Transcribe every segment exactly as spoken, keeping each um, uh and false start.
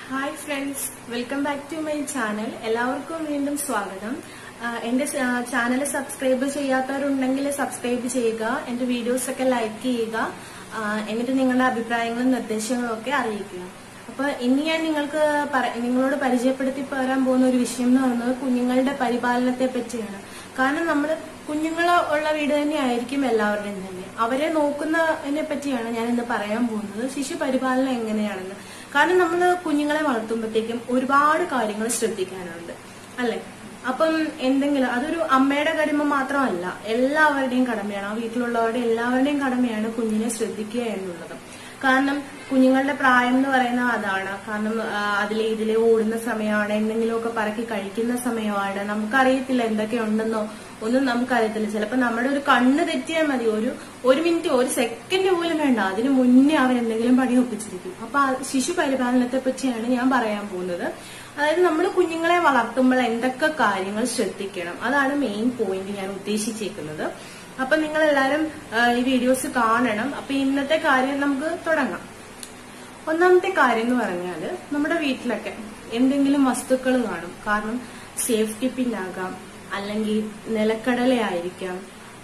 Hi friends, welcome back to my channel. എല്ലാവർക്കും വീണ്ടും സ്വാഗതം. എന്റെ ചാനൽ സബ്സ്ക്രൈബ് ചെയ്യാത്തവരുണ്ടെങ്കിൽ സബ്സ്ക്രൈബ് ചെയ്യുക, എന്റെ വീഡിയോസ് ഒക്കെ ലൈക്ക് ചെയ്യുക, എന്നിട്ട് നിങ്ങളുടെ അഭിപ്രായങ്ങളും നിർദ്ദേശങ്ങളും ഒക്കെ അറിയിക്കുക. അപ്പൊ ഇനി ഞാൻ നിങ്ങൾക്ക് നിങ്ങളോട് പരിചയപ്പെടുത്തി പറയാൻ പോകുന്ന ഒരു വിഷയം എന്ന് പറയുന്നത് കുഞ്ഞുങ്ങളുടെ പരിപാലനത്തെ പറ്റിയാണ്. കാരണം നമ്മൾ കുഞ്ഞുങ്ങൾ ഉള്ള വീട് തന്നെ ആയിരിക്കും എല്ലാവരുടെയും തന്നെ. അവരെ നോക്കുന്നതിനെ പറ്റിയാണ് ഞാൻ ഇന്ന് പറയാൻ പോകുന്നത്, ശിശു പരിപാലനം എങ്ങനെയാണെന്ന്. കാരണം നമ്മൾ കുഞ്ഞുങ്ങളെ വളർത്തുമ്പോഴത്തേക്കും ഒരുപാട് കാര്യങ്ങൾ ശ്രദ്ധിക്കാനുണ്ട് അല്ലെ. അപ്പം എന്തെങ്കിലും അതൊരു അമ്മയുടെ കടമ മാത്രമല്ല, എല്ലാവരുടെയും കടമയാണ്, ആ വീട്ടിലുള്ളവരുടെ എല്ലാവരുടെയും കടമയാണ് കുഞ്ഞിനെ ശ്രദ്ധിക്കുക എന്നുള്ളത്. കാരണം കുഞ്ഞുങ്ങളുടെ പ്രായം എന്ന് പറയുന്നത് അതാണ്. കാരണം അതിലെ ഇതിലെ ഓടുന്ന സമയമാണ്, എന്തെങ്കിലുമൊക്കെ പറക്കി കഴിക്കുന്ന സമയമാണ്. നമുക്കറിയത്തില്ല എന്തൊക്കെയുണ്ടെന്നോ ഒന്നും നമുക്കറിയത്തില്ല. ചിലപ്പോൾ നമ്മുടെ ഒരു കണ്ണ് തെറ്റിയാൽ മതി, ഒരു ഒരു മിനിറ്റ് ഒരു സെക്കൻഡ് പോലും വേണ്ട, അതിന് മുന്നേ അവർ എന്തെങ്കിലും പണി ഒപ്പിച്ചിരിക്കും. അപ്പൊ ശിശു പരിപാലനത്തെ പറ്റിയാണ് ഞാൻ പറയാൻ പോകുന്നത്. അതായത് നമ്മൾ കുഞ്ഞുങ്ങളെ വളർത്തുമ്പോൾ എന്തൊക്കെ കാര്യങ്ങൾ ശ്രദ്ധിക്കണം, അതാണ് മെയിൻ പോയിന്റ് ഞാൻ ഉദ്ദേശിച്ചേക്കുന്നത്. അപ്പൊ നിങ്ങൾ എല്ലാരും ഈ വീഡിയോസ് കാണണം. അപ്പൊ ഇന്നത്തെ കാര്യം നമുക്ക് തുടങ്ങാം. ഒന്നാമത്തെ കാര്യം എന്ന് പറഞ്ഞാല് നമ്മുടെ വീട്ടിലൊക്കെ എന്തെങ്കിലും വസ്തുക്കൾ കാണും. കാരണം സേഫ്റ്റി പിൻ ആകാം, അല്ലെങ്കിൽ നിലക്കടലയായിരിക്കാം,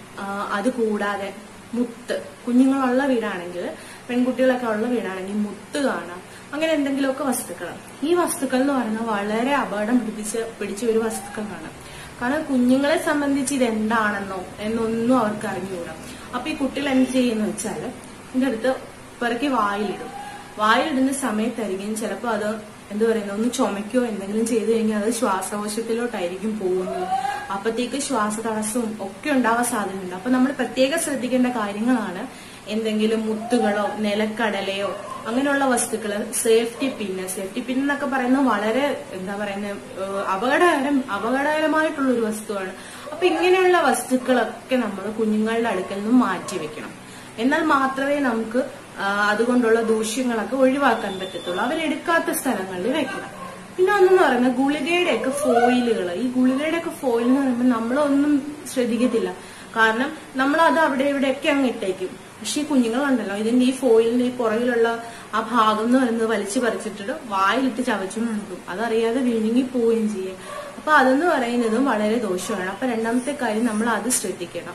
അതുകൂടാതെ മുത്ത്, കുഞ്ഞുങ്ങളുള്ള വീടാണെങ്കിൽ, പെൺകുട്ടികളൊക്കെ ഉള്ള വീടാണെങ്കിൽ മുത്ത് കാണാം. അങ്ങനെ എന്തെങ്കിലുമൊക്കെ വസ്തുക്കൾ. ഈ വസ്തുക്കൾ എന്ന് പറഞ്ഞാൽ വളരെ അപകടം പിടിപ്പിച്ച് പിടിച്ച ഒരു വസ്തുക്കളാണ്. കാരണം കുഞ്ഞുങ്ങളെ സംബന്ധിച്ച് ഇത് എന്താണെന്നോ എന്നൊന്നും അവർക്ക് അറിഞ്ഞുകൂടാ. അപ്പൊ ഈ കുട്ടികൾ എന്ത് ചെയ്യുന്ന വെച്ചാല് ഇതിന്റെ അടുത്ത് പിറക്കി വായിലിടും. വായിലിടുന്ന സമയത്തായിരിക്കും ചിലപ്പോൾ അത് എന്ത് പറയുന്നത് ഒന്ന് ചുമയ്ക്കോ എന്തെങ്കിലും ചെയ്തു കഴിഞ്ഞാൽ അത് ശ്വാസകോശത്തിലോട്ടായിരിക്കും പോകുന്നത്. അപ്പത്തേക്ക് ശ്വാസ തടസ്സവും ഒക്കെ ഉണ്ടാവാൻ സാധ്യതയുണ്ട്. അപ്പൊ നമ്മൾ പ്രത്യേകം ശ്രദ്ധിക്കേണ്ട കാര്യങ്ങളാണ് എന്തെങ്കിലും മുത്തുകളോ നിലക്കടലയോ അങ്ങനെയുള്ള വസ്തുക്കള്. സേഫ്റ്റി പിന്ന് സേഫ്റ്റി പിൻ എന്നൊക്കെ പറയുന്നത് വളരെ എന്താ പറയുന്നത് അപകടകരം അപകടകരമായിട്ടുള്ള ഒരു വസ്തുവാണ്. അപ്പൊ ഇങ്ങനെയുള്ള വസ്തുക്കളൊക്കെ നമ്മൾ കുഞ്ഞുങ്ങളുടെ അടുക്കൽ നിന്നും മാറ്റി വെക്കണം. എന്നാൽ മാത്രമേ നമുക്ക് അതുകൊണ്ടുള്ള ദൂഷ്യങ്ങളൊക്കെ ഒഴിവാക്കാൻ പറ്റത്തുള്ളൂ. അവരെടുക്കാത്ത സ്ഥലങ്ങളിൽ വെക്കണം. പിന്നെ ഒന്നെന്ന് പറയുന്നത് ഗുളികയുടെ ഒക്കെ ഫോയിലുകൾ. ഈ ഗുളികയുടെ ഒക്കെ ഫോയിൽ എന്ന് പറയുമ്പോൾ നമ്മളൊന്നും ശ്രദ്ധിക്കത്തില്ല. കാരണം നമ്മൾ അത് അവിടെ ഇവിടെയൊക്കെ അങ്ങ് ഇട്ടേക്കും. പക്ഷെ ഈ കുഞ്ഞുങ്ങളുണ്ടല്ലോ, ഇതിന്റെ ഈ ഫോയിലിന്റെ ഈ പുറകിലുള്ള ആ ഭാഗം എന്ന് പറയുന്നത് വലിച്ചു പറിച്ചിട്ടിട്ട് വായിലിട്ട് ചവച്ചു നടക്കും. അതറിയാതെ വിഴുങ്ങി പോവുകയും ചെയ്യും. അപ്പൊ അതെന്ന് പറയുന്നതും വളരെ ദോഷമാണ്. അപ്പൊ രണ്ടാമത്തെ കാര്യം നമ്മൾ അത് ശ്രദ്ധിക്കണം.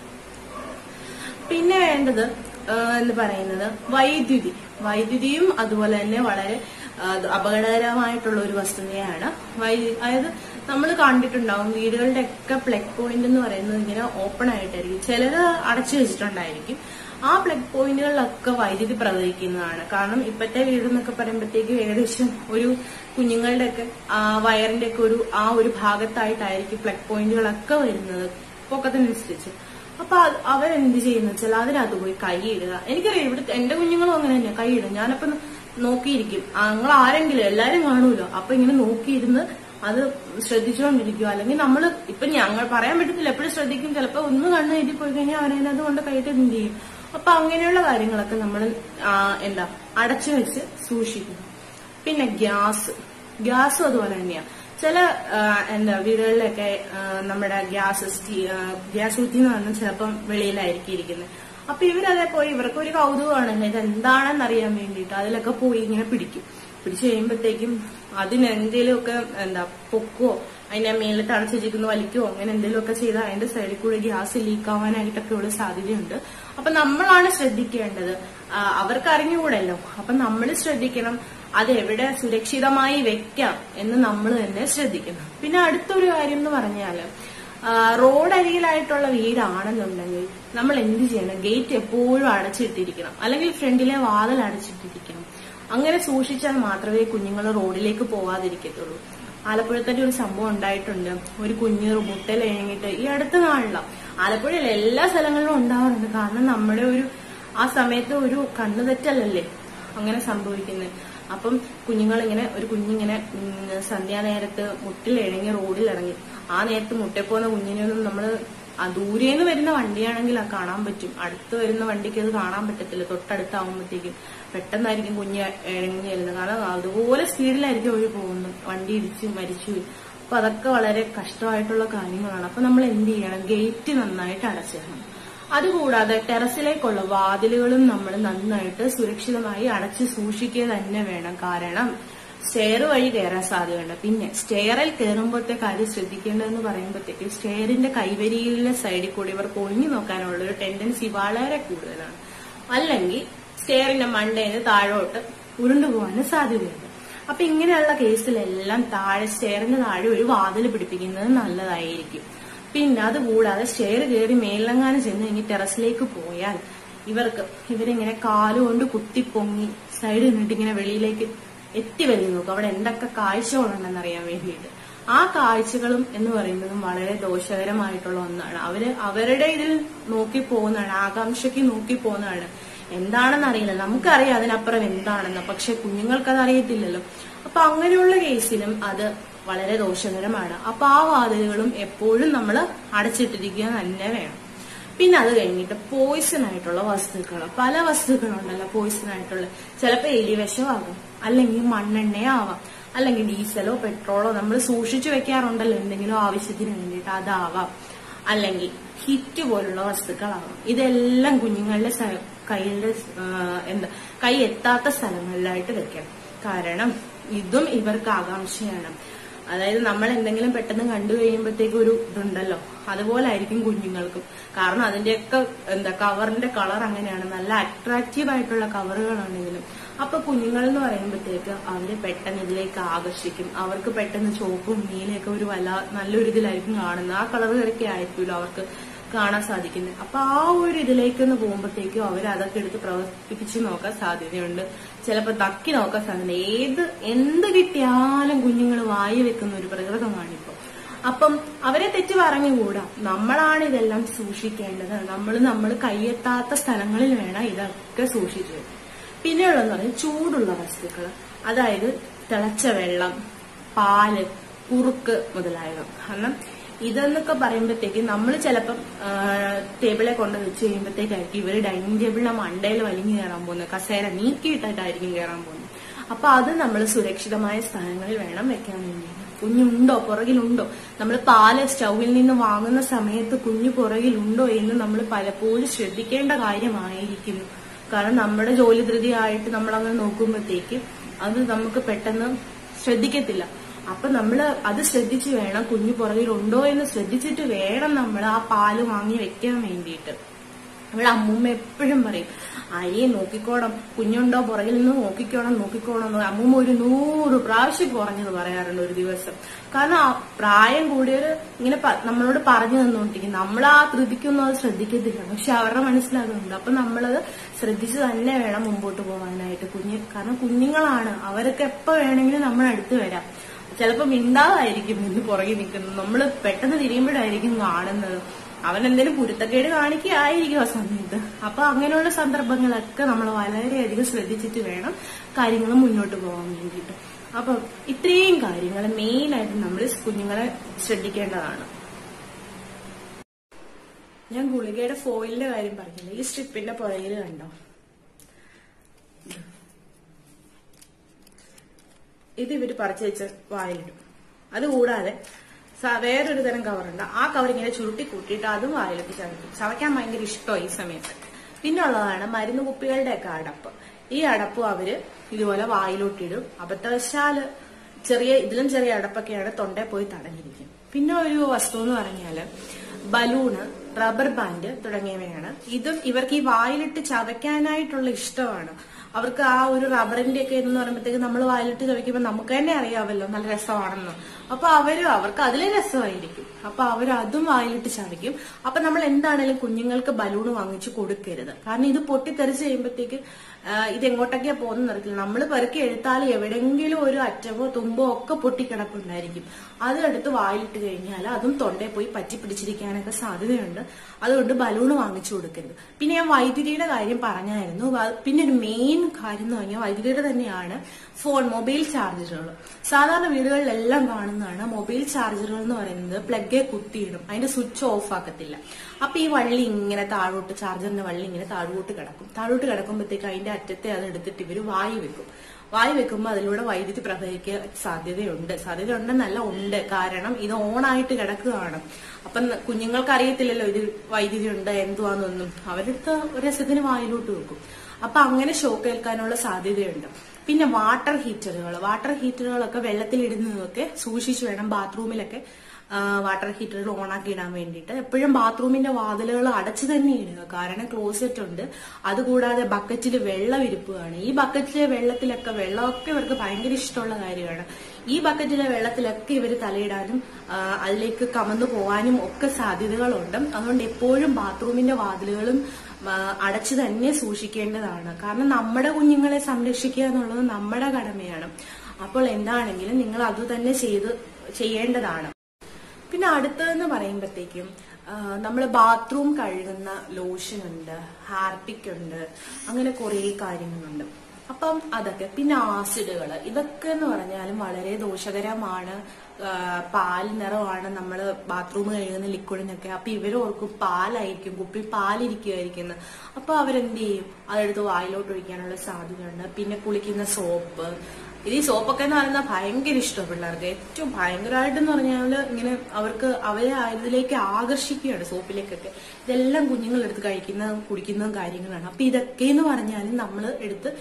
പിന്നെ വേണ്ടത് എന്ന് പറയുന്നത് വൈദ്യുതി. വൈദ്യുതിയും അതുപോലെ തന്നെ വളരെ അപകടകരമായിട്ടുള്ള ഒരു വസ്തുതയാണ് വൈദ്യുതി. അതായത് നമ്മൾ കണ്ടിട്ടുണ്ടാവും വീടുകളുടെ ഒക്കെ പ്ലഗ് പോയിന്റ് എന്ന് പറയുന്നത് ഇങ്ങനെ ഓപ്പൺ ആയിട്ടായിരിക്കും, ചിലത് അടച്ചു വെച്ചിട്ടുണ്ടായിരിക്കും. ആ പ്ലഗ് പോയിന്റുകളിലൊക്കെ വൈദ്യുതി പ്രവഹിക്കുന്നതാണ്. കാരണം ഇപ്പോഴത്തെ വീട് എന്നൊക്കെ പറയുമ്പോഴത്തേക്കും ഏകദേശം ഒരു കുഞ്ഞുങ്ങളുടെ ഒക്കെ വയറിന്റെ ഒക്കെ ഒരു ആ ഒരു ഭാഗത്തായിട്ടായിരിക്കും പ്ലഗ് പോയിന്റുകളൊക്കെ വരുന്നത് പൊക്കത്തിനനുസരിച്ച്. അപ്പൊ അവരെന്ത് ചെയ്യുന്ന വെച്ചാൽ അതിനകത്ത് പോയി കൈയിടുക. എനിക്കറിയാം ഇവിടെ എന്റെ കുഞ്ഞുങ്ങളും അങ്ങനെ തന്നെ കൈയിടും. ഞാനപ്പൊ നോക്കിയിരിക്കും, നിങ്ങൾ ആരെങ്കിലും എല്ലാരും കാണൂലോ, അപ്പൊ ഇങ്ങനെ നോക്കിയിരുന്ന് അത് ശ്രദ്ധിച്ചുകൊണ്ടിരിക്കുക. അല്ലെങ്കിൽ നമ്മൾ ഇപ്പൊ ഞങ്ങൾ പറയാൻ പറ്റത്തില്ല, എപ്പോഴും ശ്രദ്ധിക്കും. ചിലപ്പോ ഒന്ന് കണ്ണ് എഴുതി പോയി കഴിഞ്ഞാൽ അവരതിനകത്ത് കൊണ്ട് കൈയിട്ട് എന്ത് ചെയ്യും. അപ്പൊ അങ്ങനെയുള്ള കാര്യങ്ങളൊക്കെ നമ്മൾ എന്താ അടച്ചു വെച്ച് സൂക്ഷിക്കുന്നു. പിന്നെ ഗ്യാസ് ഗ്യാസും അതുപോലെ തന്നെയാ. ചില എന്താ വീടുകളിലൊക്കെ നമ്മുടെ ഗ്യാസ് ഗ്യാസ് കുറ്റി എന്ന് പറഞ്ഞാൽ ചിലപ്പം വെളിയിലായിരിക്കും ഇരിക്കുന്നത്. അപ്പൊ ഇവരതെ പോയി, ഇവർക്കൊരു കൗതുകമാണ് ഇത് എന്താണെന്ന് അറിയാൻ വേണ്ടിയിട്ട് അതിലൊക്കെ പോയി ഇങ്ങനെ പിടിക്കും. പിടിച്ചു കഴിയുമ്പോഴത്തേക്കും അതിനെന്തേലുമൊക്കെ എന്താ പൊക്കുവോ അതിന്റെ മേലിൽ തടച്ചു വെച്ചിരിക്കുന്ന വലിക്കുവോ അങ്ങനെ എന്തെങ്കിലുമൊക്കെ ചെയ്താൽ അതിന്റെ സൈഡിൽ കൂടെ ഗ്യാസ് ലീക്ക് ആവാനായിട്ടൊക്കെ ഉള്ള സാധ്യതയുണ്ട്. അപ്പൊ നമ്മളാണ് ശ്രദ്ധിക്കേണ്ടത്, അവർക്ക് അറിഞ്ഞുകൂടല്ലോ. അപ്പൊ നമ്മൾ ശ്രദ്ധിക്കണം അത് എവിടെ സുരക്ഷിതമായി വെക്കാം എന്ന് നമ്മൾ തന്നെ ശ്രദ്ധിക്കണം. പിന്നെ അടുത്തൊരു കാര്യം എന്ന് പറഞ്ഞാല് റോഡരികിലായിട്ടുള്ള വീടാണെന്നുണ്ടെങ്കിൽ നമ്മൾ എന്ത് ചെയ്യണം, ഗേറ്റ് എപ്പോഴും അടച്ചിട്ടിരിക്കണം, അല്ലെങ്കിൽ ഫ്രണ്ടിലെ വാതിൽ അടച്ചിട്ടിരിക്കണം. അങ്ങനെ സൂക്ഷിച്ചാൽ മാത്രമേ കുഞ്ഞുങ്ങൾ റോഡിലേക്ക് പോവാതിരിക്കത്തുള്ളൂ. ആലപ്പുഴത്തിന്റെ ഒരു സംഭവം ഉണ്ടായിട്ടുണ്ട്. ഒരു കുഞ്ഞ് മുട്ടൽ കഴിഞ്ഞിട്ട് ഈ അടുത്ത നാളില ആലപ്പുഴയിൽ എല്ലാ സ്ഥലങ്ങളിലും ഉണ്ടാവാറുണ്ട്. കാരണം നമ്മുടെ ഒരു ആ സമയത്ത് ഒരു കണ്ണു തെറ്റല്ലല്ലേ അങ്ങനെ സംഭവിക്കുന്നത്. അപ്പം കുഞ്ഞുങ്ങളിങ്ങനെ ഒരു കുഞ്ഞിങ്ങനെ സന്ധ്യാനേരത്ത് മുട്ടിലിഴങ്ങി റോഡിലിറങ്ങി. ആ നേരത്ത് മുട്ടപ്പോന്ന കുഞ്ഞിനെയൊന്നും നമ്മള് ദൂരേന്ന് വരുന്ന വണ്ടിയാണെങ്കിൽ അത് കാണാൻ പറ്റും, അടുത്ത് വരുന്ന വണ്ടിക്ക് അത് കാണാൻ പറ്റത്തില്ല. തൊട്ടടുത്താവുമ്പോഴത്തേക്കും പെട്ടെന്നായിരിക്കും കുഞ്ഞ് ഇഴങ്ങി വരുന്നത്. കാരണം അതുപോലെ സ്പീഡിലായിരിക്കും അവർ പോകുന്നത്, വണ്ടി ഇടിച്ച് മരിച്ചു. അപ്പൊ അതൊക്കെ വളരെ കഷ്ടമായിട്ടുള്ള കാര്യങ്ങളാണ്. അപ്പൊ നമ്മൾ എന്ത് ചെയ്യണം, ഗേറ്റ് നന്നായിട്ട് അടച്ചിടണം. അതുകൂടാതെ ടെറസിലേക്കുള്ള വാതിലുകളും നമ്മൾ നന്നായിട്ട് സുരക്ഷിതമായി അടച്ചു സൂക്ഷിക്കുക തന്നെ വേണം. കാരണം സ്റ്റെയർ വഴി കയറാൻ സാധ്യതയുണ്ട്. പിന്നെ സ്റ്റെയറിൽ കയറുമ്പോഴത്തെ കാര്യം ശ്രദ്ധിക്കേണ്ടതെന്ന് പറയുമ്പോഴത്തേക്ക് സ്റ്റെയറിന്റെ കൈവരിയിലെ സൈഡിൽ കൂടി ഇവർക്ക് ഒഴിഞ്ഞു നോക്കാനുള്ള ഒരു ടെൻഡൻസി വളരെ കൂടുതലാണ്. അല്ലെങ്കിൽ സ്റ്റെയറിന്റെ മണ്ടയിൽ താഴോട്ട് ഉരുണ്ടുപോകാനും സാധ്യതയുണ്ട്. അപ്പൊ ഇങ്ങനെയുള്ള കേസിലെല്ലാം താഴെ സ്റ്റെയറിന്റെ താഴെ ഒരു വാതിൽ പിടിപ്പിക്കുന്നത് നല്ലതായിരിക്കും. പിന്നെ അതുകൂടാതെ സ്റ്റെയർ കയറി മേലങ്ങാനും ചെന്ന് ഇനി ടെറസിലേക്ക് പോയാൽ ഇവർക്ക് ഇവരിങ്ങനെ കാലുകൊണ്ട് കുത്തിപ്പൊങ്ങി സൈഡിൽ നിന്നിട്ട് ഇങ്ങനെ വെളിയിലേക്ക് എത്തി വരുന്നു നോക്കും, അവിടെ എന്തൊക്കെ കാഴ്ചകളുണ്ടെന്ന് അറിയാൻ വേണ്ടിയിട്ട്. ആ കാഴ്ചകളും എന്ന് പറയുന്നതും വളരെ ദോഷകരമായിട്ടുള്ള ഒന്നാണ്. അവര് അവരുടെ ഇതിൽ നോക്കി പോകുന്നതാണ്, ആകാംക്ഷയ്ക്ക് നോക്കി പോകുന്നതാണ്. എന്താണെന്ന് അറിയില്ല, നമുക്കറിയാം അതിനപ്പുറം എന്താണെന്ന്, പക്ഷെ കുഞ്ഞുങ്ങൾക്കത് അറിയത്തില്ലല്ലോ. അപ്പൊ അങ്ങനെയുള്ള കേസിലും അത് വളരെ ദോഷകരമാണ്. അപ്പൊ ആ വാതിലുകളും എപ്പോഴും നമ്മൾ അടച്ചിട്ടിരിക്കുക തന്നെ വേണം. പിന്നെ അത് കഴിഞ്ഞിട്ട് പോയിസൺ ആയിട്ടുള്ള വസ്തുക്കൾ, പല വസ്തുക്കളുണ്ടല്ലോ പോയിസൺ ആയിട്ടുള്ള. ചിലപ്പോൾ എലിവിഷമാകും, അല്ലെങ്കിൽ മണ്ണെണ്ണയാവാം, അല്ലെങ്കിൽ ഡീസലോ പെട്രോളോ നമ്മൾ സൂക്ഷിച്ചു വെക്കാറുണ്ടല്ലോ എന്തെങ്കിലും ആവശ്യത്തിന് വേണ്ടിയിട്ട്, അതാവാം. അല്ലെങ്കിൽ ഹിറ്റ് പോലുള്ള വസ്തുക്കളാവാം. ഇതെല്ലാം കുഞ്ഞുങ്ങളുടെ കൈയുടെ എന്താ കൈ എത്താത്ത സ്ഥലങ്ങളിലായിട്ട് വെക്കണം. കാരണം ഇതും ഇവർക്ക് ആകാംക്ഷയാണ്. അതായത് നമ്മൾ എന്തെങ്കിലും പെട്ടെന്ന് കണ്ടു കഴിയുമ്പോഴത്തേക്ക് ഒരു ഇതുണ്ടല്ലോ, അതുപോലെ ആയിരിക്കും കുഞ്ഞുങ്ങൾക്കും. കാരണം അതിന്റെയൊക്കെ എന്താ കവറിന്റെ കളർ അങ്ങനെയാണ്, നല്ല അട്രാക്റ്റീവ് ആയിട്ടുള്ള കവറുകളാണെങ്കിലും. അപ്പൊ കുഞ്ഞുങ്ങൾ എന്ന് പറയുമ്പോഴത്തേക്ക് അവര് പെട്ടെന്ന് ഇതിലേക്ക് ആകർഷിക്കും. അവർക്ക് പെട്ടെന്ന് ചുവപ്പും നീലയൊക്കെ ഒരു വല്ല നല്ലൊരു ഇതിലായിരിക്കും കാണുന്നത്. ആ കളറുകളൊക്കെ ആയിരിക്കുമല്ലോ അവർക്ക് കാണാൻ സാധിക്കുന്നത്. അപ്പൊ ആ ഒരു ഇതിലേക്കൊന്ന് പോകുമ്പോഴത്തേക്കും അവർ അതൊക്കെ എടുത്ത് പ്രവർത്തിപ്പിച്ച് നോക്കാൻ സാധ്യതയുണ്ട്. ചിലപ്പോൾ തക്കി നോക്കാൻ സാധ്യത. ഏത് എന്ത് കിട്ടിയാലും കുഞ്ഞുങ്ങൾ വായി വെക്കുന്ന ഒരു പ്രകൃതമാണിപ്പോ. അപ്പം അവരെ തെറ്റ് പറഞ്ഞുകൂടാ, നമ്മളാണ് ഇതെല്ലാം സൂക്ഷിക്കേണ്ടത്. നമ്മൾ നമ്മൾ കൈയെത്താത്ത സ്ഥലങ്ങളിൽ വേണം ഇതൊക്കെ സൂക്ഷിച്ചു വെക്കാൻ. പിന്നെയുള്ളതെന്ന് പറഞ്ഞാൽ ചൂടുള്ള വസ്തുക്കൾ, അതായത് തിളച്ച വെള്ളം, പാല്, കുറുക്ക് മുതലായവ. കാരണം ഇതെന്നൊക്കെ പറയുമ്പോഴത്തേക്ക് നമ്മൾ ചിലപ്പം ടേബിളെ കൊണ്ട് വെച്ച് കഴിയുമ്പോഴത്തേക്കായിരിക്കും ഇവര് ഡൈനിങ് ടേബിളിന്റെ മണ്ടയിൽ വലിഞ്ഞു കയറാൻ പോകുന്നത്, കസേര നീക്കിയിട്ടായിരിക്കും കയറാൻ പോകുന്നത്. അപ്പൊ അത് നമ്മൾ സുരക്ഷിതമായ സ്ഥാനങ്ങളിൽ വേണം വെക്കാൻ വേണ്ടിയിട്ട്. കുഞ്ഞുണ്ടോ പുറകിലുണ്ടോ, നമ്മൾ പാല് സ്റ്റൗവിൽ നിന്ന് വാങ്ങുന്ന സമയത്ത് കുഞ്ഞു പുറകിലുണ്ടോ എന്ന് നമ്മൾ പലപ്പോഴും ശ്രദ്ധിക്കേണ്ട കാര്യമായിരിക്കുന്നു. കാരണം നമ്മുടെ ജോലി ധൃതിയായിട്ട് നമ്മൾ അങ്ങനെ നോക്കുമ്പോഴത്തേക്ക് അത് നമുക്ക് പെട്ടെന്ന് ശ്രദ്ധിക്കത്തില്ല. അപ്പൊ നമ്മള് അത് ശ്രദ്ധിച്ചു വേണം, കുഞ്ഞു പുറകിലുണ്ടോ എന്ന് ശ്രദ്ധിച്ചിട്ട് വേണം നമ്മൾ ആ പാല് വാങ്ങി വെക്കാൻ വേണ്ടിയിട്ട്. ഇവിടെ അമ്മൂമ്മ എപ്പോഴും പറയും, അരിയെ നോക്കിക്കോണം, കുഞ്ഞുണ്ടോ പുറകിൽ നിന്ന് നോക്കിക്കോണം നോക്കിക്കോണം. അമ്മൂമ്മ ഒരു നൂറ് പ്രാവശ്യം കുറഞ്ഞത് പറയാറുണ്ട് ഒരു ദിവസം. കാരണം ആ പ്രായം കൂടിയവര് ഇങ്ങനെ നമ്മളോട് പറഞ്ഞു തന്നോണ്ടിരിക്കും, നമ്മൾ ആ ധൃതിക്കൊന്നും അത് ശ്രദ്ധിക്കത്തില്ല, പക്ഷെ അവരുടെ മനസ്സിലാകുന്നുണ്ട്. അപ്പൊ നമ്മളത് ശ്രദ്ധിച്ചു തന്നെ വേണം മുമ്പോട്ട് പോകാനായിട്ട്. കുഞ്ഞ് കാരണം കുഞ്ഞുങ്ങളാണ്, അവരൊക്കെ എപ്പോ വേണമെങ്കിലും നമ്മൾ അടുത്ത് വരാം. ചിലപ്പോ മിണ്ടാതായിരിക്കും നിന്ന് പുറകെ നിൽക്കുന്നത്, നമ്മൾ പെട്ടെന്ന് തിരിയുമ്പോഴായിരിക്കും കാണുന്നത്. അവൻ എന്തെങ്കിലും കുരുത്തക്കേട് കാണിക്കുകയായിരിക്കും ആ സമയത്ത്. അപ്പൊ അങ്ങനെയുള്ള സന്ദർഭങ്ങളൊക്കെ നമ്മൾ വളരെയധികം ശ്രദ്ധിച്ചിട്ട് വേണം കാര്യങ്ങൾ മുന്നോട്ട് പോകാൻ വേണ്ടിയിട്ട്. അപ്പൊ ഇത്രയും കാര്യങ്ങൾ മെയിനായിട്ട് നമ്മൾ കുഞ്ഞുങ്ങളെ ശ്രദ്ധിക്കേണ്ടതാണ്. ഞാൻ ഗുളികയുടെ ഫോയിലിന്റെ കാര്യം പറഞ്ഞില്ല, ഈ സ്ട്രിപ്പിന്റെ പുറകിൽ കണ്ടോ, ഇത് ഇവര് പറിച്ചു വെച്ച് വായിലിടും. അതുകൂടാതെ വേറൊരു തരം കവറുണ്ട്, ആ കവർ ഇങ്ങനെ ചുരുട്ടി കൂട്ടിയിട്ട് അതും വായിലിട്ട് ചവയ്ക്കും. ചവയ്ക്കാൻ ഭയങ്കര ഇഷ്ടമാണ് ഈ സമയത്ത്. പിന്നെ ഉള്ളതാണ് മരുന്ന് കുപ്പികളുടെ ഒക്കെ അടപ്പ്. ഈ അടപ്പും അവര് ഇതുപോലെ വായിലോട്ടിടും. അബദ്ധവശാല് ചെറിയ ഇതിലും ചെറിയ അടപ്പൊക്കെയാണ് തൊണ്ടയിൽ പോയി തടഞ്ഞിരിക്കും. പിന്നെ ഒരു വസ്തു എന്ന് പറഞ്ഞാല് ബലൂണ്, റബ്ബർ ബാൻഡ് തുടങ്ങിയവയാണ്. ഇതും ഇവർക്ക് ഈ വായിലിട്ട് ചവയ്ക്കാനായിട്ടുള്ള ഇഷ്ടമാണ്. അവർക്ക് ആ ഒരു റബ്ബറിന്റെ ഒക്കെ എന്ന് പറയുമ്പോഴത്തേക്ക് നമ്മൾ വായിലിട്ട് ചവയ്ക്കുമ്പോൾ നമുക്ക് തന്നെ അറിയാമല്ലോ നല്ല രസമാണെന്ന്. അപ്പൊ അവര് അവർക്ക് അതിലെ രസമായിരിക്കും. അപ്പൊ അവർ അതും വായിലിട്ട് ചവയ്ക്കും. അപ്പൊ നമ്മൾ എന്താണേലും കുഞ്ഞുങ്ങൾക്ക് ബലൂണ് വാങ്ങിച്ചു കൊടുക്കരുത്. കാരണം ഇത് പൊട്ടിത്തെറിച്ച് കഴിയുമ്പോഴത്തേക്ക് ഇത് എങ്ങോട്ടൊക്കെയാ പോകുന്ന അറിയില്ല. നമ്മൾ പെറുക്കി എടുത്താൽ എവിടെയെങ്കിലും ഒരു അറ്റമോ തുമ്പോ ഒക്കെ പൊട്ടിക്കിടപ്പുണ്ടായിരിക്കും. അതെടുത്ത് വായിലിട്ട് കഴിഞ്ഞാൽ അതും തൊണ്ടയിൽ പോയി പറ്റി പിടിച്ചിരിക്കാനൊക്കെ സാധ്യതയുണ്ട്. അതുകൊണ്ട് ബലൂണ് വാങ്ങിച്ചു കൊടുക്കരുത്. പിന്നെ ഞാൻ വൈദ്യുതിയുടെ കാര്യം പറഞ്ഞായിരുന്നു. പിന്നെ ഒരു മെയിൻ കാര്യം എന്ന് പറഞ്ഞാൽ വൈദ്യുതിയുടെ തന്നെയാണ് ഫോൺ, മൊബൈൽ ചാർജറുകൾ. സാധാരണ വീടുകളിലെല്ലാം കാണുന്നതാണ് മൊബൈൽ ചാർജറുകൾ എന്ന് പറയുന്നത്. പ്ലഗ് കുത്തിയിടും, അതിന്റെ സ്വിച്ച് ഓഫ് ആക്കത്തില്ല. അപ്പൊ ഈ വള്ളി ഇങ്ങനെ താഴോട്ട്, ചാർജറിന്റെ വള്ളി ഇങ്ങനെ താഴോട്ട് കിടക്കും. താഴോട്ട് കിടക്കുമ്പോഴത്തേക്ക് അതിന്റെ അറ്റത്തെ അത് എടുത്തിട്ട് ഇവര് വായി വെക്കും. വായി വെക്കുമ്പോൾ അതിലൂടെ വൈദ്യുതി പ്രവഹിക്കാൻ സാധ്യതയുണ്ട്. സാധ്യത ഉണ്ടെന്നല്ല, ഉണ്ട്. കാരണം ഇത് ഓണായിട്ട് കിടക്കുകയാണ്. അപ്പം കുഞ്ഞുങ്ങൾക്ക് അറിയത്തില്ലല്ലോ ഇത് വൈദ്യുതി ഉണ്ട് എന്തുവാന്നൊന്നും. അവരെടുത്ത് ഒരു രസത്തിന് വായിലോട്ട് വെക്കും. അപ്പൊ അങ്ങനെ ഷോക്ക് ഏൽക്കാനുള്ള സാധ്യതയുണ്ട്. പിന്നെ വാട്ടർ ഹീറ്ററുകൾ വാട്ടർ ഹീറ്ററുകളൊക്കെ വെള്ളത്തിലിടുന്നതൊക്കെ സൂക്ഷിച്ചു വേണം. ബാത്റൂമിലൊക്കെ വാട്ടർ ഹീറ്ററുകൾ ഓണാക്കി ഇടാൻ വേണ്ടിയിട്ട് എപ്പോഴും ബാത്റൂമിന്റെ വാതിലുകൾ അടച്ചു തന്നെ ഇടുക. കാരണം ക്ലോസറ്റ് ഉണ്ട്. അതുകൂടാതെ ബക്കറ്റിൽ വെള്ളം ഇരിപ്പുകയാണ്. ഈ ബക്കറ്റിലെ വെള്ളത്തിലൊക്കെ വെള്ളമൊക്കെ ഇവർക്ക് ഭയങ്കര ഇഷ്ടമുള്ള കാര്യമാണ്. ഈ ബക്കറ്റിലെ വെള്ളത്തിലൊക്കെ ഇവർ തലയിടാനും അതിലേക്ക് കമന്നു പോകാനും ഒക്കെ സാധ്യതകളുണ്ട്. അതുകൊണ്ട് എപ്പോഴും ബാത്റൂമിന്റെ വാതിലുകളും അടച്ചു തന്നെ സൂക്ഷിക്കേണ്ടതാണ്. കാരണം നമ്മുടെ കുഞ്ഞുങ്ങളെ സംരക്ഷിക്കുക എന്നുള്ളത് നമ്മുടെ കടമയാണ്. അപ്പോൾ എന്താണെങ്കിലും നിങ്ങൾ അത് തന്നെ ചെയ്ത് ചെയ്യേണ്ടതാണ്. പിന്നെ അടുത്തതെന്ന് പറയുമ്പോഴത്തേക്കും നമ്മൾ ബാത്റൂം കഴുകുന്ന ലോഷൻ ഉണ്ട്, ഹാർപിക് ഉണ്ട്, അങ്ങനെ കുറെ കാര്യങ്ങളുണ്ട്. അപ്പം അതൊക്കെ പിന്നെ ആസിഡുകൾ ഇതൊക്കെ എന്ന് പറഞ്ഞാലും വളരെ ദോഷകരമാണ്. പാൽ നിറമാണ് നമ്മൾ ബാത്റൂം കഴുകുന്ന ലിക്വിഡിനൊക്കെ. അപ്പൊ ഇവരോർക്കും പാലായിരിക്കും, കുപ്പി പാലിരിക്കുമായിരിക്കുന്നത്. അപ്പൊ അവരെന്ത് ചെയ്യും, അതെടുത്ത് വായിലോട്ട് ഒഴിക്കാനുള്ള സാധ്യതയുണ്ട്. പിന്നെ കുളിക്കുന്ന സോപ്പ്, ഇത് ഈ സോപ്പൊക്കെ എന്ന് പറയുന്നത് ഭയങ്കര ഇഷ്ടമാണ് പിള്ളേർക്ക്. ഏറ്റവും ഭയങ്കരമായിട്ടെന്ന് പറഞ്ഞാൽ ഇങ്ങനെ അവർക്ക് അവരെ ഇതിലേക്ക് ആകർഷിക്കുകയാണ് സോപ്പിലേക്കൊക്കെ. ഇതെല്ലാം കുഞ്ഞുങ്ങൾ എടുത്ത് കഴിക്കുന്നതും കുടിക്കുന്നതും കാര്യങ്ങളാണ്. അപ്പൊ ഇതൊക്കെ എന്ന് പറഞ്ഞാലും നമ്മൾ എടുത്ത്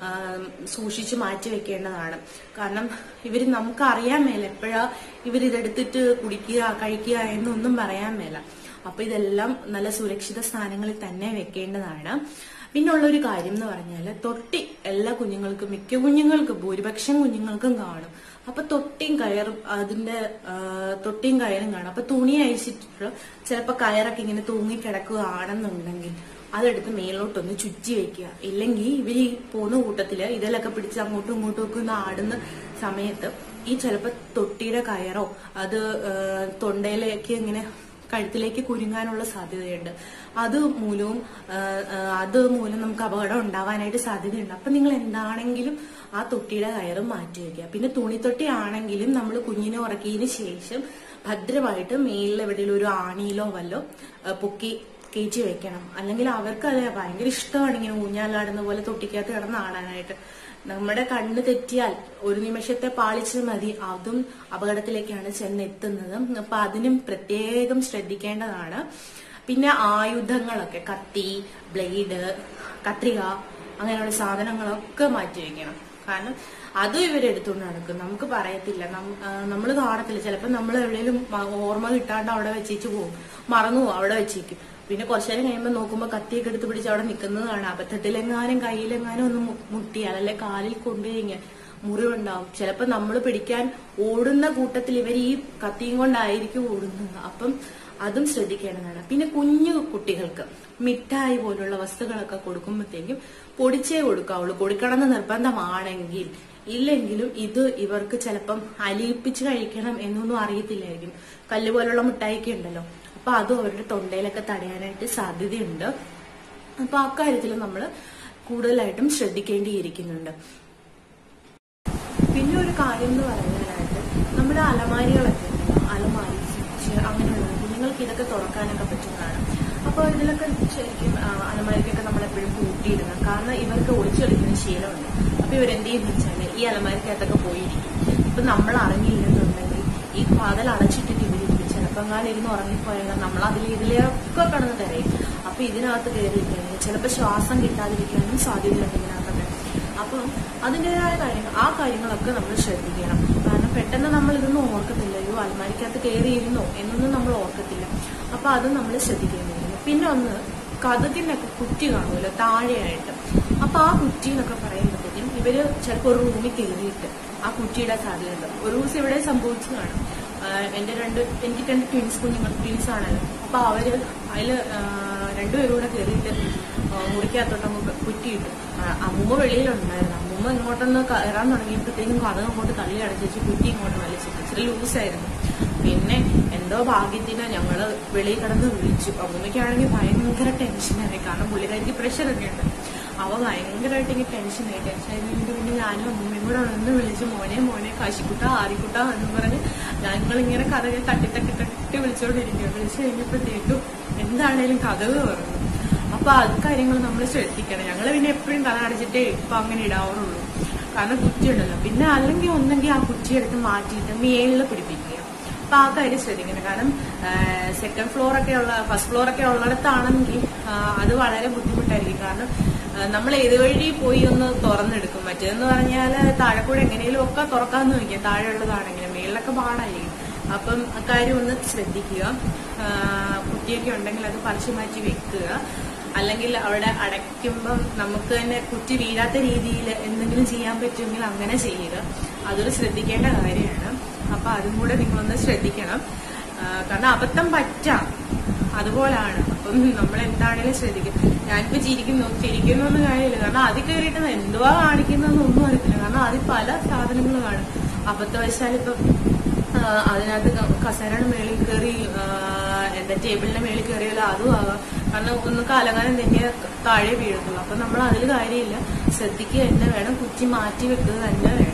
സൂക്ഷിച്ച് മാറ്റി വെക്കേണ്ടതാണ്. കാരണം ഇവര് നമുക്ക് അറിയാൻ മേല എപ്പോഴാ ഇവരിതെടുത്തിട്ട് കുടിക്കുക കഴിക്കുക എന്നൊന്നും പറയാൻ മേല. അപ്പൊ ഇതെല്ലാം നല്ല സുരക്ഷിത സ്ഥാനങ്ങളിൽ തന്നെ വെക്കേണ്ടതാണ്. പിന്നെ ഉള്ളൊരു കാര്യം എന്ന് പറഞ്ഞാല് തൊട്ടി എല്ലാ കുഞ്ഞുങ്ങൾക്കും, മിക്ക കുഞ്ഞുങ്ങൾക്കും, ഭൂരിപക്ഷം കുഞ്ഞുങ്ങൾക്കും കാണും. അപ്പൊ തൊട്ടിയും കയറും, അതിന്റെ തൊട്ടിയും കയറും കാണും. അപ്പൊ തുണി അഴിച്ചിട്ട് ചിലപ്പോ കയറൊക്കെ ഇങ്ങനെ തൂങ്ങിക്കിടക്കുകയാണെന്നുണ്ടെങ്കിൽ അതെടുത്ത് മേലോട്ടൊന്ന് ചുറ്റി വെക്കുക. ഇല്ലെങ്കിൽ ഇവര് ഈ പോകുന്ന കൂട്ടത്തില് ഇതിലൊക്കെ പിടിച്ച് അങ്ങോട്ടും ഇങ്ങോട്ടും ഒക്കെ ഒന്ന് ആടുന്ന സമയത്ത് ഈ ചിലപ്പോ തൊട്ടിയുടെ കയറോ അത് തൊണ്ടയിലേക്ക് ഇങ്ങനെ കഴുത്തിലേക്ക് കുരുങ്ങാനുള്ള സാധ്യതയുണ്ട്. അത് മൂലവും അത് മൂലം നമുക്ക് അപകടം ഉണ്ടാവാനായിട്ട് സാധ്യതയുണ്ട്. അപ്പൊ നിങ്ങൾ എന്താണെങ്കിലും ആ തൊട്ടിയുടെ കയറും മാറ്റി വെക്കുക. പിന്നെ തുണിത്തൊട്ടി ആണെങ്കിലും നമ്മൾ കുഞ്ഞിനെ ഉറക്കിയതിന് ശേഷം ഭദ്രമായിട്ട് മേലിൽ എവിടെയെങ്കിലും ഒരു ആണിയിലോ വല്ലോ പൊക്കി കയറ്റി വെക്കണം. അല്ലെങ്കിൽ അവർക്ക് അത് ഭയങ്കര ഇഷ്ടമാണ് ഇങ്ങനെ ഊഞ്ഞാലാടുന്ന പോലെ തൊട്ടിക്കകത്ത് കിടന്ന് ആടാനായിട്ട്. നമ്മുടെ കണ്ണ് തെറ്റിയാൽ ഒരു നിമിഷത്തെ പാളിച്ചത് മതി, അതും അപകടത്തിലേക്കാണ് ചെന്നെത്തുന്നത്. അപ്പൊ അതിനും പ്രത്യേകം ശ്രദ്ധിക്കേണ്ടതാണ്. പിന്നെ ആയുധങ്ങളൊക്കെ, കത്തി, ബ്ലേഡ്, കത്രിക, അങ്ങനെയുള്ള സാധനങ്ങളൊക്കെ മാറ്റി വെക്കണം. കാരണം അതും ഇവരെടുത്തുകൊണ്ട് നടക്കും. നമുക്ക് പറയത്തില്ല, നമ്മൾ കാണത്തില്ല. ചിലപ്പോൾ നമ്മൾ എവിടെയെങ്കിലും ഓർമ്മ കിട്ടാണ്ട് അവിടെ വെച്ചേച്ച് പോകും, മറന്നു പോകും, അവിടെ വെച്ചേക്കും. പിന്നെ കുറച്ചു നേരം കഴിയുമ്പോൾ നോക്കുമ്പോൾ കത്തിയൊക്കെ എടുത്ത് പിടിച്ച് അവിടെ നിൽക്കുന്നതാണ്. അബദ്ധത്തിലെങ്ങാനും കയ്യിലെങ്ങാനും ഒന്ന് മുട്ടിയാൽ അല്ലെ കാലിൽ കൊണ്ടുകഴിഞ്ഞാൽ മുറിവുണ്ടാവും. ചിലപ്പോൾ നമ്മൾ പിടിക്കാൻ ഓടുന്ന കൂട്ടത്തിൽ ഇവർ ഈ കത്തിയും കൊണ്ടായിരിക്കും ഓടുന്നത്. അപ്പം അതും ശ്രദ്ധിക്കേണ്ടതാണ്. പിന്നെ കുഞ്ഞു കുട്ടികൾക്ക് മിഠായി പോലുള്ള വസ്തുക്കളൊക്കെ കൊടുക്കുമ്പോഴത്തേക്കും പൊടിച്ചേ കൊടുക്കാവുള്ളൂ, കൊടുക്കണമെന്ന് നിർബന്ധമാണെങ്കിൽ. ഇല്ലെങ്കിലും ഇത് ഇവർക്ക് ചിലപ്പം അലിയിപ്പിച്ച് കഴിക്കണം എന്നൊന്നും അറിയത്തില്ലായിരിക്കും. കല്ല് പോലുള്ള മിഠായിയൊക്കെ ഉണ്ടല്ലോ, അപ്പൊ അതും അവരുടെ തൊണ്ടയിലൊക്കെ തടയാനായിട്ട് സാധ്യതയുണ്ട്. അപ്പൊ അക്കാര്യത്തിൽ നമ്മൾ കൂടുതലായിട്ടും ശ്രദ്ധിക്കേണ്ടിയിരിക്കുന്നുണ്ട്. പിന്നെ ഒരു കാര്യം എന്ന് പറയാനായിട്ട് നമ്മുടെ അലമാരികളൊക്കെ ഉണ്ടല്ലോ, അലമാരി, സ്വിച്ച്, അങ്ങനെയുള്ളത് കുഞ്ഞുങ്ങൾക്ക് ഇതൊക്കെ തുറക്കാനൊക്കെ പറ്റുന്നതാണ്. അപ്പോൾ ഇതിലൊക്കെ ശരിക്കും അലമാരിക്കൊക്കെ നമ്മളെപ്പോഴും കൂട്ടിയിടണം. കാരണം ഇവർക്ക് ഒളിച്ചെടുക്കുന്ന ശീലമുണ്ട്. അപ്പൊ ഇവരെന്ത് ചെയ്യുന്ന വെച്ചാൽ ഈ അലമാരിക്കകത്തൊക്കെ പോയിരിക്കും. ഇപ്പൊ നമ്മൾ അറിഞ്ഞില്ലെന്നുണ്ടെങ്കിൽ ഈ വാതിൽ അടച്ചിട്ടിട്ട് ഇവരിക്കും. ചിലപ്പോൾ അങ്ങനെ ഇരുന്ന് ഉറങ്ങിപ്പോയാൽ നമ്മൾ അതിൽ ഇതിലൊക്കെ കടന്ന് തരയും. അപ്പൊ ഇതിനകത്ത് കയറിയിരിക്കുകയാണെങ്കിൽ ചിലപ്പോൾ ശ്വാസം കിട്ടാതിരിക്കാനും സാധ്യതയുണ്ട് ഇതിനകത്തൊക്കെ. അപ്പം അതിൻ്റെതായ കാര്യങ്ങൾ ആ കാര്യങ്ങളൊക്കെ നമ്മൾ ശ്രദ്ധിക്കണം. കാരണം പെട്ടെന്ന് നമ്മൾ ഇതൊന്നും ഓർക്കത്തില്ല, അയ്യോ അലമാരിക്കകത്ത് കയറിയിരുന്നോ എന്നൊന്നും നമ്മൾ ഓർക്കത്തില്ല. അപ്പൊ അത് നമ്മൾ ശ്രദ്ധിക്കേണ്ടിയിരുന്നു. പിന്നെ ഒന്ന് കതകിനൊക്കെ കുറ്റി കാണുമല്ലോ താഴെയായിട്ട്. അപ്പൊ ആ കുറ്റി എന്നൊക്കെ പറയുമ്പോഴത്തേക്കും ഇവര് ചിലപ്പോൾ ഒരു റൂമിൽ കയറിയിട്ട് ആ കുറ്റിയുടെ സാധ്യതയുണ്ട്. ഒരു ദിവസം ഇവിടെ സംഭവിച്ചതാണ്. എന്റെ രണ്ട് എനിക്ക് രണ്ട് ട്വിൻസ് കുഞ്ഞുങ്ങൾ, ട്വിൻസ് ആണല്ലോ. അപ്പൊ അവര് അതില് രണ്ടുപേരും കൂടെ കയറിയിട്ട് മുറിക്കകത്തോട്ടങ്ങ് കുറ്റിയിട്ടു. അമ്മൂമ്മ വെളിയിലുണ്ടായിരുന്നു. അമ്മൂമ്മ ഇങ്ങോട്ടൊന്ന് കയറാൻ തുടങ്ങിയപ്പോഴത്തേക്കും കഥ അങ്ങോട്ട് തള്ളി അടച്ചു, കുറ്റി ഇങ്ങോട്ട് വലിച്ചു. ഇച്ചിരി ലൂസായിരുന്നു. പിന്നെ എന്തോ ഭാഗ്യത്തിന് ഞങ്ങള് വെളിയിൽ കിടന്ന് വിളിച്ചു. അമ്മൂമ്മയ്ക്കാണെങ്കിൽ ഭയങ്കര ടെൻഷനായി. കാരണം പുള്ളിക്കാരിക്ക് പ്രഷറൊക്കെ ഉണ്ട്. അവ ഭയങ്കരമായിട്ട് ഇങ്ങനെ ടെൻഷനായി. ടെൻഷൻ ആയതിന്റെ പിന്നെ ഞാനും അമ്മൂമ്മയും കൂടെ ഒന്ന് വിളിച്ച് മോനെ മോനെ കാശിക്കുട്ട ആരിക്കുട്ട എന്ന് പറഞ്ഞ് ഞങ്ങളിങ്ങനെ കഥകൾ തട്ടി തട്ടി തട്ടി വിളിച്ചോണ്ടിരിക്കുക. വിളിച്ചു കഴിഞ്ഞപ്പോഴത്തേക്കും എന്താണേലും കഥകൾ പറഞ്ഞു. അപ്പൊ അത് കാര്യങ്ങൾ നമ്മൾ ശ്രദ്ധിക്കണം. ഞങ്ങൾ പിന്നെ എപ്പോഴും തല അടച്ചിട്ടേ ഇപ്പൊ അങ്ങനെ ഇടാവുള്ളൂ, കാരണം കുറ്റി ഉണ്ടല്ലോ. പിന്നെ അല്ലെങ്കിൽ ഒന്നെങ്കിൽ ആ കുറ്റി എടുത്ത് മാറ്റിയിട്ട് മേളിൽ പിടിപ്പിക്കുക. അപ്പൊ ആ കാര്യം ശ്രദ്ധിക്കണം. കാരണം സെക്കൻഡ് ഫ്ലോർ ഒക്കെ ഉള്ള ഫസ്റ്റ് ഫ്ലോർ ഒക്കെ ഉള്ളിടത്താണെങ്കിൽ അത് വളരെ ബുദ്ധിമുട്ടായിരിക്കും. കാരണം നമ്മൾ ഏത് വഴി പോയി ഒന്ന് തുറന്നെടുക്കും. മറ്റേതെന്ന് പറഞ്ഞാൽ താഴെ കൂടെ എങ്ങനെയും ഒക്കെ തുറക്കാന്ന് നോക്കിയാൽ താഴെ ഉള്ളതാണെങ്കിലും മേളിലൊക്കെ പാടായിരിക്കും. അപ്പം അക്കാര്യം ഒന്ന് ശ്രദ്ധിക്കുക. കുറ്റിയൊക്കെ ഉണ്ടെങ്കിൽ അത് പറിച്ചു മാറ്റി വെക്കുക. അല്ലെങ്കിൽ അവിടെ അടയ്ക്കുമ്പം നമുക്ക് തന്നെ കുറ്റി വീഴാത്ത രീതിയിൽ എന്തെങ്കിലും ചെയ്യാൻ പറ്റുമെങ്കിൽ അങ്ങനെ ചെയ്യുക. അതൊരു ശ്രദ്ധിക്കേണ്ട കാര്യമാണ്. അപ്പൊ അതും കൂടെ നിങ്ങളൊന്ന് ശ്രദ്ധിക്കണം. കാരണം അബദ്ധം പറ്റാം, അതുപോലാണ്. അപ്പം നമ്മൾ എന്താണേലും ശ്രദ്ധിക്കും. ഞാനിപ്പോ ചിരിക്കുന്നു ചിരിക്കുന്നു ഒന്നും കാര്യമില്ല, കാരണം അതിൽ കയറിയിട്ട് എന്തുവാ കാണിക്കുന്നതെന്നൊന്നും അറിയത്തില്ല. കാരണം അതിൽ പല സാധനങ്ങളും കാണും. അബദ്ധവശാൽ ഇപ്പം അതിനകത്ത് കസേരയുടെ മേളിൽ കയറി എന്താ ടേബിളിന്റെ മേളിൽ കയറിയാലോ അതും ആകാം. കാരണം ഒന്ന് കാലകാലം തന്നെ താഴെ വീഴത്തുള്ളൂ. അപ്പൊ നമ്മൾ അതിൽ കാര്യമില്ല, ശ്രദ്ധിക്കുക തന്നെ വേണം, കുറ്റി മാറ്റി വെക്കുക തന്നെ വേണം.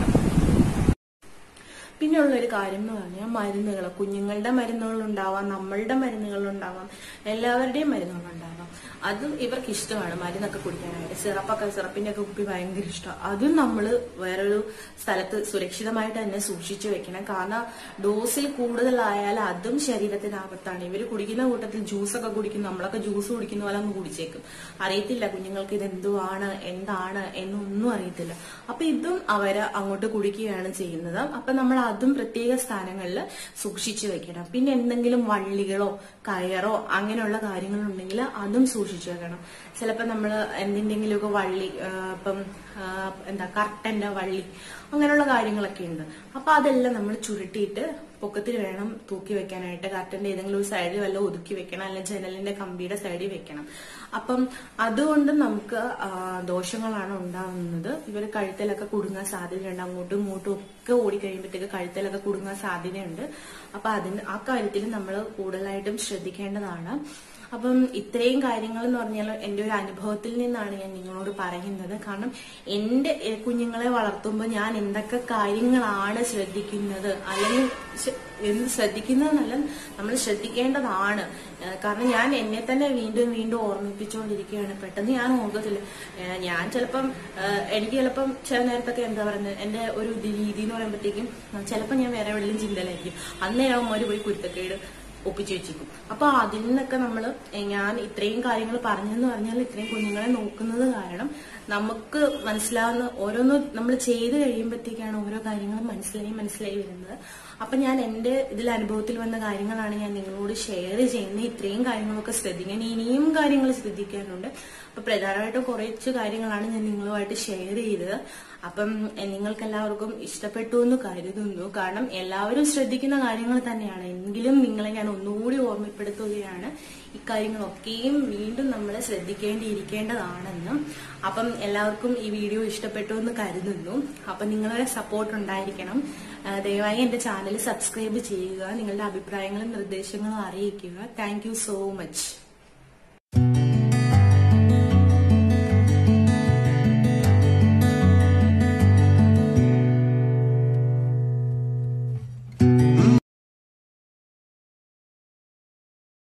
പിന്നെയുള്ളൊരു കാര്യം എന്ന് പറഞ്ഞാൽ മരുന്നുകൾ, കുഞ്ഞുങ്ങളുടെ മരുന്നുകൾ ഉണ്ടാവാം, നമ്മളുടെ മരുന്നുകൾ ഉണ്ടാവാം, എല്ലാവരുടെയും മരുന്നുകൾ ഉണ്ടാവാം. അതും ഇവർക്ക് ഇഷ്ടമാണ് മരുന്നൊക്കെ കുടിക്കാനായിട്ട്. സിറപ്പൊക്കെ സിറപ്പിന്റെ ഒക്കെ കുപ്പി ഭയങ്കര ഇഷ്ടമാണ്. അതും നമ്മൾ വേറൊരു സ്ഥലത്ത് സുരക്ഷിതമായിട്ട് തന്നെ സൂക്ഷിച്ചു വെക്കണം. കാരണം ഡോസിൽ കൂടുതലായാൽ അതും ശരീരത്തിന് ആപത്താണ്. ഇവർ കുടിക്കുന്ന കൂട്ടത്തിൽ ജ്യൂസൊക്കെ കുടിക്കും, നമ്മളൊക്കെ ജ്യൂസ് കുടിക്കുന്ന പോലെ അങ്ങ് കുടിച്ചേക്കും. അറിയത്തില്ല കുഞ്ഞുങ്ങൾക്ക് ഇത് എന്തുവാണ് എന്താണ് എന്നൊന്നും അറിയത്തില്ല. അപ്പൊ ഇതും അവര് അങ്ങോട്ട് കുടിക്കുകയാണ് ചെയ്യുന്നത്. അപ്പൊ നമ്മൾ അതും പ്രത്യേക സ്ഥാനങ്ങളിൽ സൂക്ഷിച്ചു വെക്കണം. പിന്നെ എന്തെങ്കിലും വള്ളികളോ കയറോ അങ്ങനെയുള്ള കാര്യങ്ങളുണ്ടെങ്കിൽ അതും സൂക്ഷിച്ചു വെക്കണം. ചിലപ്പോ നമ്മള് എന്തിന്റെങ്കിലുമൊക്കെ വള്ളി, ഇപ്പം എന്താ കർട്ടന്റെ വള്ളി അങ്ങനെയുള്ള കാര്യങ്ങളൊക്കെ ഉണ്ട്. അപ്പൊ അതെല്ലാം നമ്മൾ ചുരുട്ടിയിട്ട് പൊക്കത്തിൽ വേണം തൂക്കി വെക്കാനായിട്ട്. കർട്ടന്റെ ഏതെങ്കിലും ഒരു സൈഡിൽ വല്ല ഒതുക്കി വെക്കണം, അല്ലെങ്കിൽ ജനലിന്റെ കമ്പിയുടെ സൈഡിൽ വെക്കണം. അപ്പം അതുകൊണ്ട് നമുക്ക് ദോഷങ്ങളാണ് ഉണ്ടാകുന്നത്. ഇവര് കഴുത്തിലൊക്കെ കുടുങ്ങാൻ സാധ്യതയുണ്ട്. അങ്ങോട്ടും ഇങ്ങോട്ടും ഒക്കെ ഓടിക്കഴിയുമ്പോഴത്തേക്ക് കഴുത്തിലൊക്കെ കുടുങ്ങാൻ സാധ്യതയുണ്ട്. അപ്പൊ അതിന് ആ കാര്യത്തിൽ നമ്മൾ കൂടുതലായിട്ടും ശ്രദ്ധിക്കേണ്ടതാണ്. അപ്പം ഇത്രയും കാര്യങ്ങൾ എന്ന് പറഞ്ഞാൽ എന്റെ ഒരു അനുഭവത്തിൽ നിന്നാണ് ഞാൻ നിങ്ങളോട് പറയുന്നത്. കാരണം എന്റെ കുഞ്ഞുങ്ങളെ വളർത്തുമ്പോൾ ഞാൻ എന്തൊക്കെ കാര്യങ്ങളാണ് ശ്രദ്ധിക്കുന്നത്, അല്ലെങ്കിൽ എന്ത് ശ്രദ്ധിക്കുന്നതെന്നല്ല നമ്മൾ ശ്രദ്ധിക്കേണ്ടതാണ്. കാരണം ഞാൻ എന്നെ തന്നെ വീണ്ടും വീണ്ടും ഓർമ്മിപ്പിച്ചുകൊണ്ടിരിക്കുകയാണ്. പെട്ടെന്ന് ഞാൻ ഓർക്കത്തില്ല. ഞാൻ ചിലപ്പം എനിക്ക് ചിലപ്പം ചില നേരത്തൊക്കെ എന്താ പറയുന്നത്, എന്റെ ഒരു രീതി എന്ന് പറയുമ്പോഴത്തേക്കും ചിലപ്പോൾ ഞാൻ വേറെ എവിടെയെങ്കിലും ചിന്തയിലായിരിക്കും. അന്നേരം അവന്മാര് പോയി കുരുത്തക്കേട് ഒപ്പിച്ചു വെച്ചിരിക്കും. അപ്പൊ അതിൽ നിന്നൊക്കെ നമ്മള് ഞാൻ ഇത്രയും കാര്യങ്ങൾ പറഞ്ഞെന്ന് പറഞ്ഞാൽ ഇത്രയും കുഞ്ഞുങ്ങളെ നോക്കുന്നത് കാരണം നമുക്ക് മനസ്സിലാവുന്ന ഓരോന്ന് നമ്മൾ ചെയ്ത് കഴിയുമ്പോഴത്തേക്കാണ് ഓരോ കാര്യങ്ങളും മനസ്സിലായി മനസ്സിലായി വരുന്നത്. അപ്പൊ ഞാൻ എന്റെ ഇതിൽ അനുഭവത്തിൽ വന്ന കാര്യങ്ങളാണ് ഞാൻ നിങ്ങളോട് ഷെയർ ചെയ്യുന്നത്. ഇത്രയും കാര്യങ്ങളൊക്കെ ശ്രദ്ധിക്കാൻ ഇനിയും കാര്യങ്ങൾ ശ്രദ്ധിക്കാനുണ്ട്. അപ്പൊ പ്രധാനമായിട്ടും കുറച്ച് കാര്യങ്ങളാണ് ഞാൻ നിങ്ങളുമായിട്ട് ഷെയർ ചെയ്തത്. അപ്പം നിങ്ങൾക്ക് എല്ലാവർക്കും ഇഷ്ടപ്പെട്ടു എന്ന് കരുതുന്നു. കാരണം എല്ലാവരും ശ്രദ്ധിക്കുന്ന കാര്യങ്ങൾ തന്നെയാണ്. എങ്കിലും നിങ്ങളെ ഞാൻ ഒന്നുകൂടി ഓർമ്മപ്പെടുത്തുകയാണ്, ഇക്കാര്യങ്ങളൊക്കെയും വീണ്ടും നമ്മൾ ശ്രദ്ധിക്കേണ്ടിയിരിക്കേണ്ടതാണെന്നും. അപ്പം എല്ലാവർക്കും ഈ വീഡിയോ ഇഷ്ടപ്പെട്ടു എന്ന് കരുതുന്നു. അപ്പൊ നിങ്ങളുടെ സപ്പോർട്ട് ഉണ്ടായിരിക്കണം. ദയവായി എന്റെ ചാനൽ സബ്സ്ക്രൈബ് ചെയ്യുക, നിങ്ങളുടെ അഭിപ്രായങ്ങളും നിർദ്ദേശങ്ങളും അറിയിക്കുക. Thank you so much.